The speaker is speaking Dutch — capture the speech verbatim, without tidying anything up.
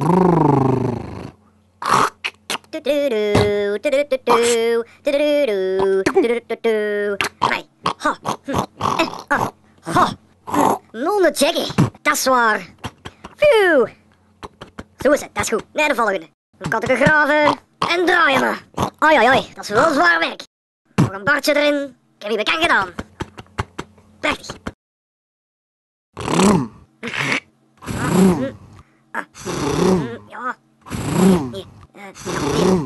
Nee. Ha. Ha. Ha. Non Jackie. Dat is waar. Phew. Zo is het, dat is goed. Nee, de volgende. Dan kan ik er graven en draaien me. Ai, ai, ai, dat is wel zwaar werk. Nog een bordje erin. Ik heb je bekend gedaan. Prachtig. Ja. Hier.